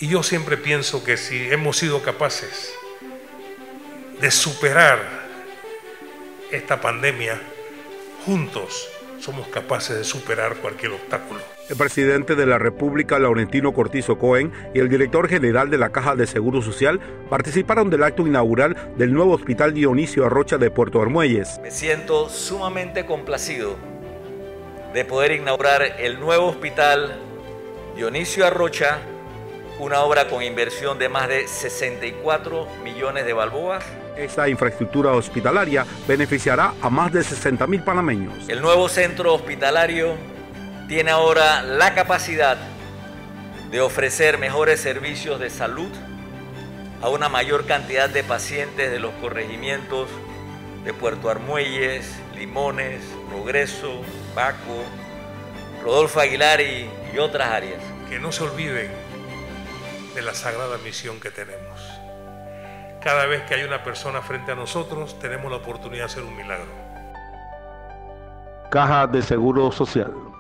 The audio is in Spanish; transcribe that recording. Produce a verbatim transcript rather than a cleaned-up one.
Y yo siempre pienso que si hemos sido capaces de superar esta pandemia, juntos somos capaces de superar cualquier obstáculo. El presidente de la República, Laurentino Cortizo Cohen, y el director general de la Caja de Seguro Social participaron del acto inaugural del nuevo Hospital Dionisio Arrocha de Puerto Armuelles. Me siento sumamente complacido de poder inaugurar el nuevo Hospital Dionisio Arrocha, una obra con inversión de más de sesenta y cuatro millones de balboas. Esta infraestructura hospitalaria beneficiará a más de sesenta mil panameños. El nuevo centro hospitalario tiene ahora la capacidad de ofrecer mejores servicios de salud a una mayor cantidad de pacientes de los corregimientos de Puerto Armuelles, Limones, Progreso, Baco, Rodolfo Aguilar y, y otras áreas. Que no se olviden de la sagrada misión que tenemos. Cada vez que hay una persona frente a nosotros, tenemos la oportunidad de hacer un milagro. Caja de Seguro Social.